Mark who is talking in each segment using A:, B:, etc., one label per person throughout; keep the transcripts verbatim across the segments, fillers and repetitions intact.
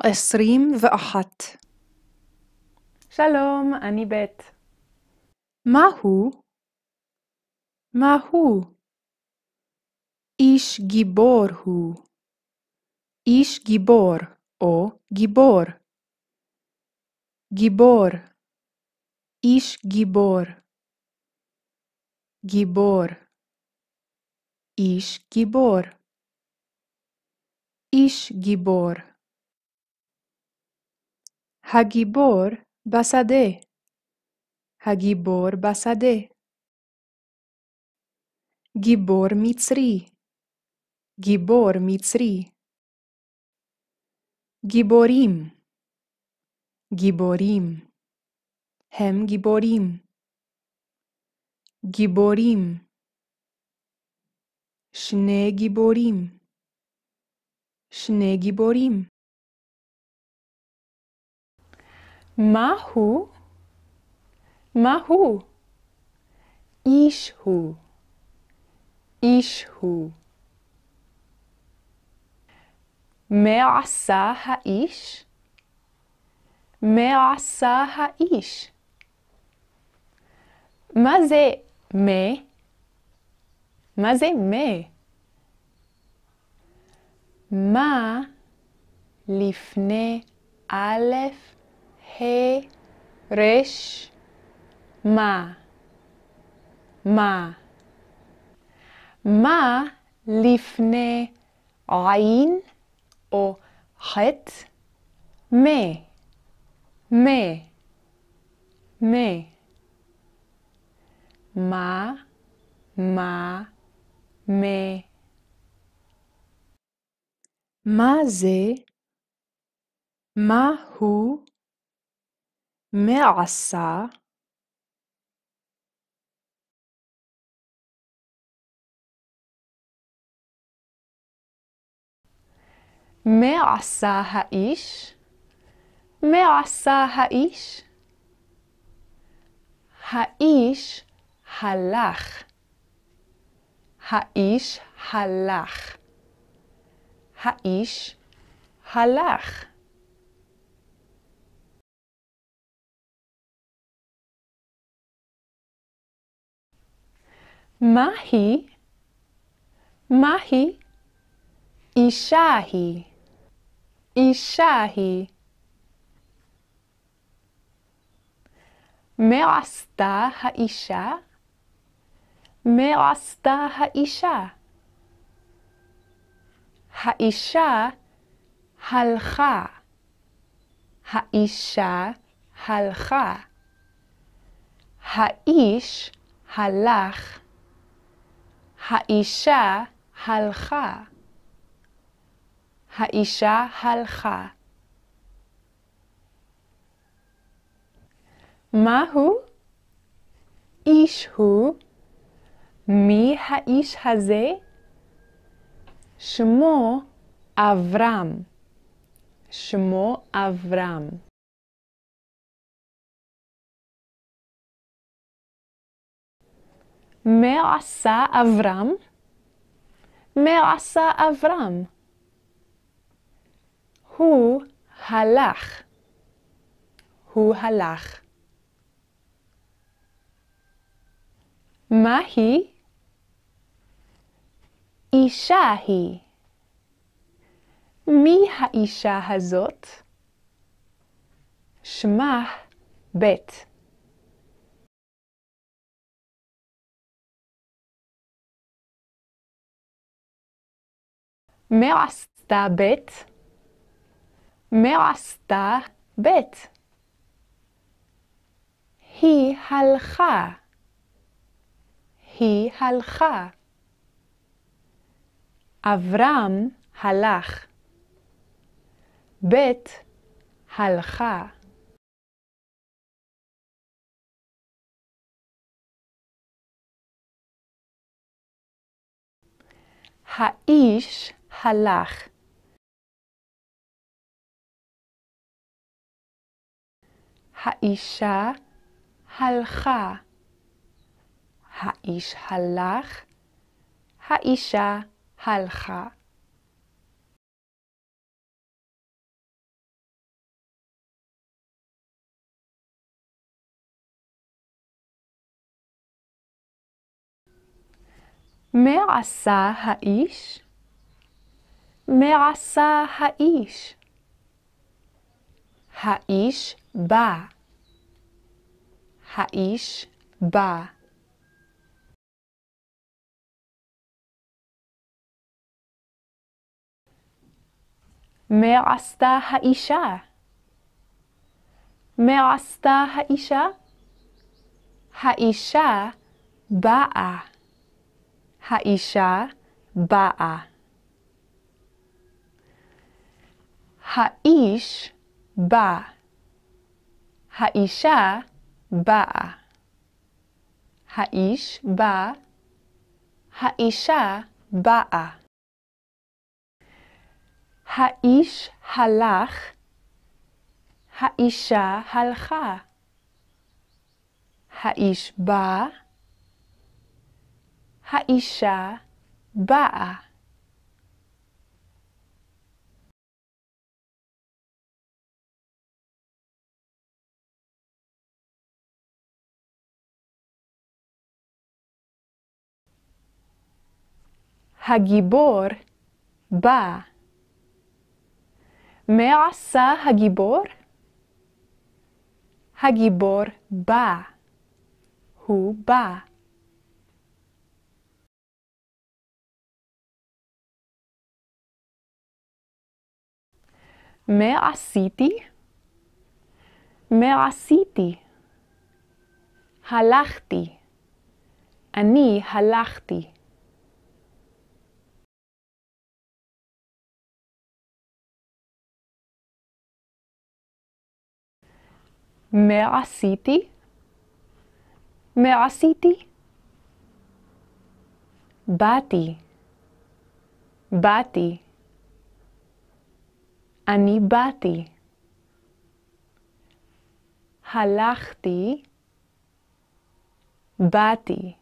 A: עשרים ואחת.
B: שלום, אני בית.
A: מהו? מהו? איש גיבור הוא. איש גיבור או גיבור. גיבור. איש גיבור. גיבור. איש גיבור. איש גיבור. הגיבור בשדה. הגיבור בשדה. גיבור מצרי. גיבור מצרי. גיבורים. גיבורים. הם גיבורים. גיבורים. שני גיבורים. שני גיבורים.
B: מהו? מהו? איש הוא. איש הוא. מה עשה האיש? מה עשה האיש? מה זה מה? מה זה מה? מה לפני א', ה', ר', מה? מה? מה לפני עין או ח', מה? מה? מה? מה? מה? מה?
A: מה זה? מה הוא? מה עשה?
B: מה עשה האיש? מה עשה האיש? האיש הלך. האיש הלך. האיש הלך. מה היא? מה היא? אישה היא. אישה היא. מה עשתה האישה? מה עשתה האישה? האישה הלכה. האישה הלכה. האיש הלך. האישה הלכה. האישה הלכה. מהו? איש הוא. מי האיש הזה? שמו אברהם. שמו אברהם. מה עשה אברהם? מה עשה אברהם? הוא הלך. הוא הלך. מה היא? אישה היא. מי האישה הזאת? שמה בית. מה עשתה בית? מה עשתה בית? היא הלכה. היא הלכה. אברהם הלך. בית הלכה. האיש הלך. האישה הלכה. האיש הלך. האישה הלכה. מה עשה האיש? מה עשה האיש? האיש בא. האיש בא. מה עשתה האישה? מה עשתה האישה? האישה באה. האישה באה. האיש בא. האישה באה. האיש בא. האישה באה. האיש הלך. האישה הלכה. האיש בא. האישה באה. הגיבור בא. מה עשה הגיבור? הגיבור בא. הוא בא. מה עשיתי? מה עשיתי? הלכתי. אני הלכתי. מה עשיתי? מה עשיתי? באתי. באתי. אני באתי. הלכתי. באתי.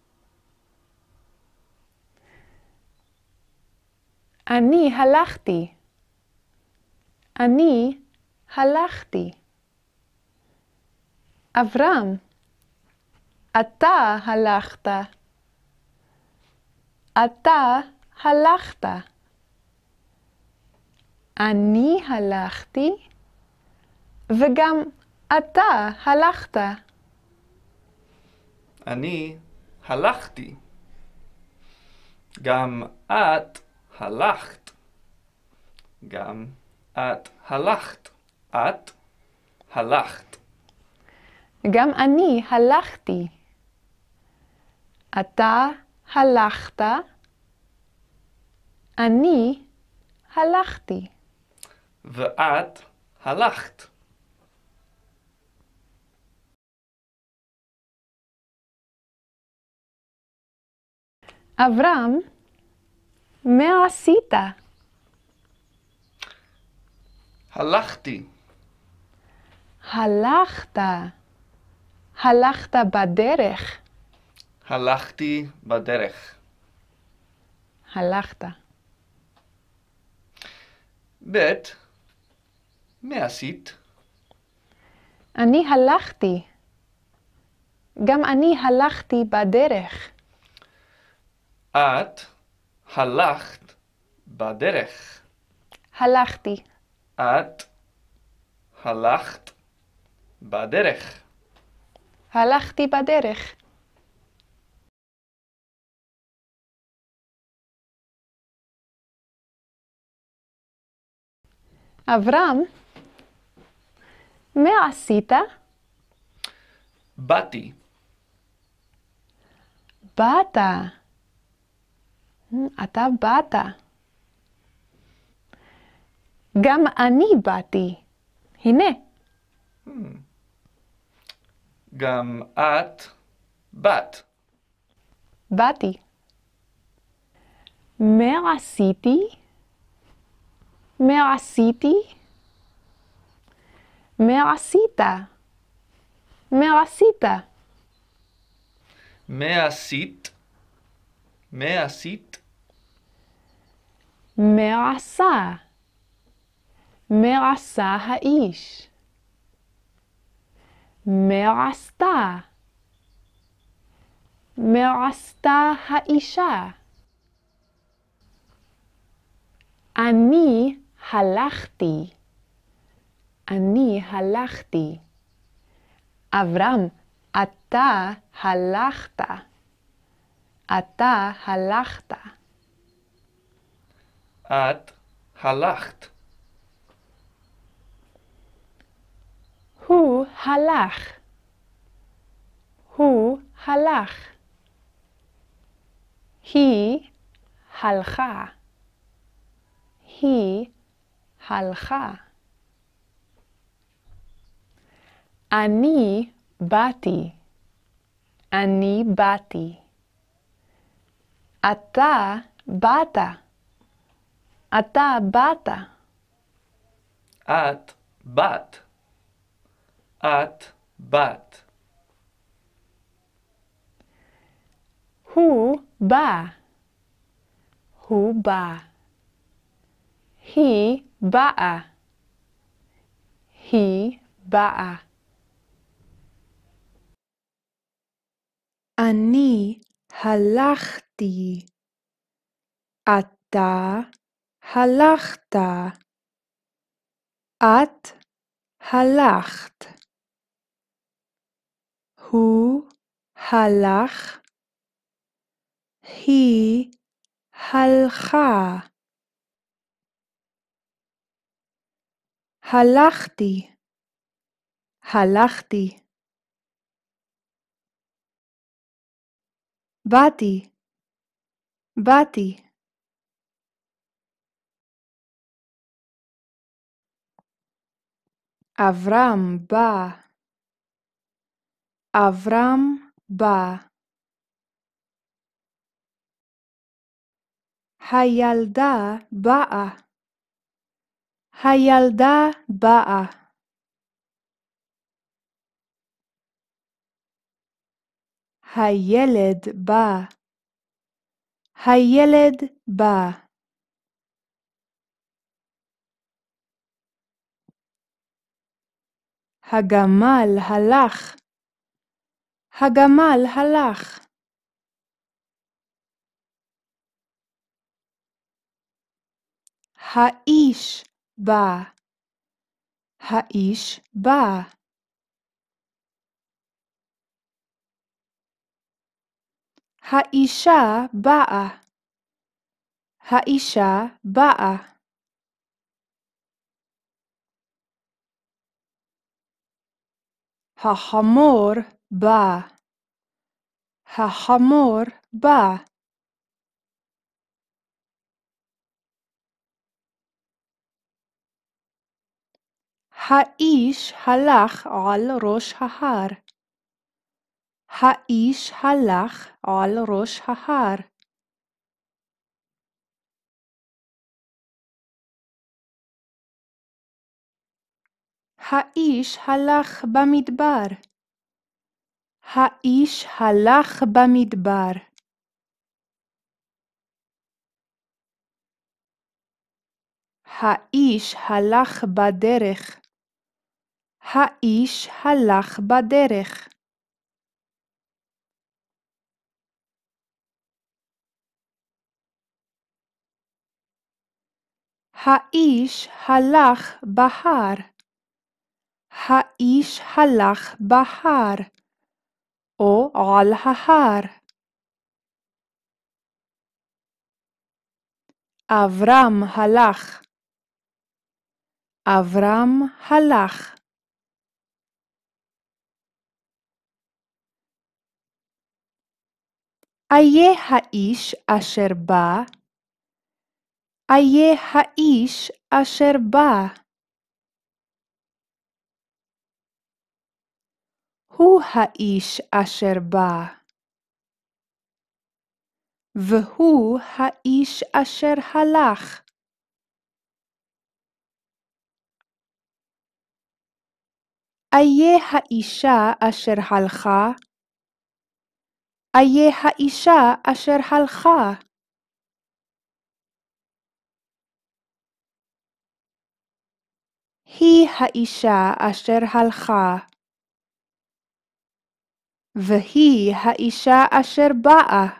B: אני הלכתי. אני הלכתי. אברהם, אתה הלכת. אתה הלכת. אני הלכתי, וגם אתה הלכת.
C: אני הלכתי. גם את הלכת. גם את הלכת. את הלכת.
B: גם אני הלכתי. אתה הלכת. אני הלכתי.
C: ואת הלכת.
B: אברהם, מה עשית?
C: הלכתי.
B: הלכת. הלכת בדרך.
C: הלכתי בדרך.
B: הלכת.
C: ב' מה עשית?
B: אני הלכתי. גם אני הלכתי בדרך.
C: את הלכת בדרך.
B: הלכתי.
C: את הלכת בדרך.
B: הלכתי בדרך. אברהם, מה עשית?
C: באתי.
B: באת. אתה באת. גם אני באתי. הנה.
C: גם את באת.
B: באתי. מה עשיתי? מה עשיתי? מה עשית? מה עשית?
C: מה עשית? מה עשית?
B: מה עשה? מה עשה האיש? מה עשתה? מה עשתה האישה? אני הלכתי. אני הלכתי. אברהם, אתה הלכת. אתה הלכת.
C: את הלכת.
B: הוא הלך. הוא הלך. היא הלכה. היא הלכה. אני באתי. אני באתי. אתה באת. אתה באת.
C: את בת. את בת.
B: הוא בא. הוא בא. היא באה. היא באה.
A: אני הלכתי. אתה הלכת. את הלכת. הוא הלך. היא הלכה. הלכתי. הלכתי. באתי. באתי. אברהם בא. אברהם בא. הילדה באה. הילדה באה. הילד בא. הילד בא. הגמל הלך. הגמל הלך. האיש בא. האיש בא. האישה באה. האישה באה. החמור בא. החמור בא. האיש הלך על ראש ההר. האיש הלך על ראש ההר. האיש הלך במדבר. האיש הלך במדבר. האיש הלך בדרך. האיש הלך בדרך. האיש הלך בהר. האיש הלך בהר או על ההר. אברהם הלך. אברהם הלך. איה האיש אשר בא? איה האיש אשר בא? הוא האיש אשר בא. והוא האיש אשר הלך. איה האישה אשר הלכה? איה האישה אשר הלכה? היא האישה אשר הלכה. והיא האישה אשר באה.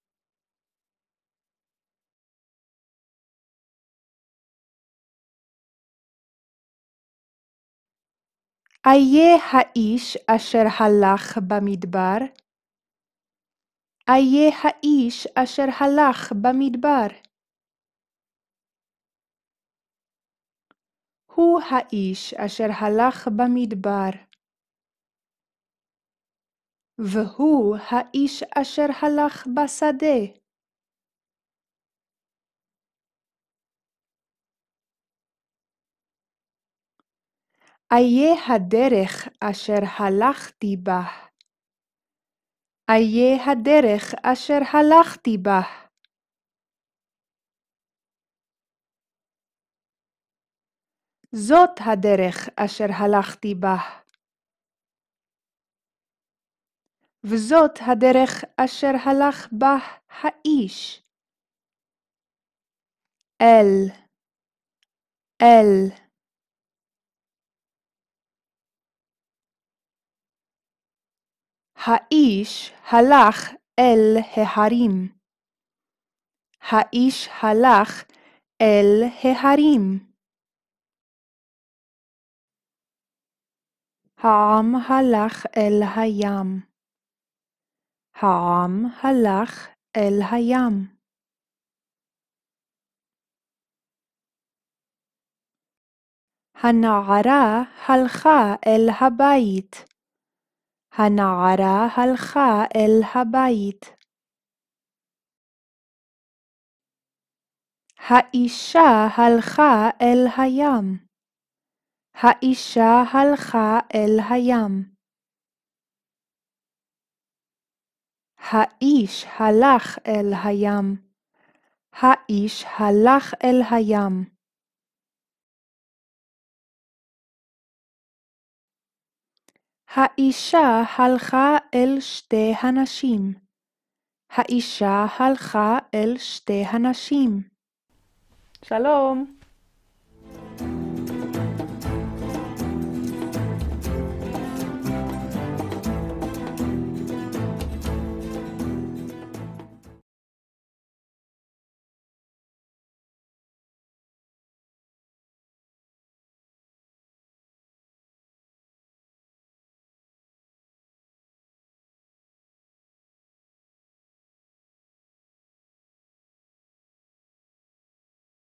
A: איה האיש אשר הלך במדבר? איה האיש אשר הלך במדבר? הוא האיש אשר הלך במדבר. והוא האיש אשר הלך בשדה. איה הדרך אשר הלכתי בה? איה הדרך אשר הלכתי בה? זאת הדרך אשר הלכתי בה. וזאת הדרך אשר הלך בה האיש. אל, אל. האיש הלך אל ההרים. האיש הלך אל ההרים. העם הלך אל הים. העם הלך אל הים. הנערה הלכה אל הבית. הנערה הלכה אל הבית. האישה הלכה אל הים. האישה הלכה אל הים. האיש הלך אל הים. האיש הלך אל הים. האישה הלכה אל שתי הנשים. האישה הלכה אל שתי הנשים.
B: שלום.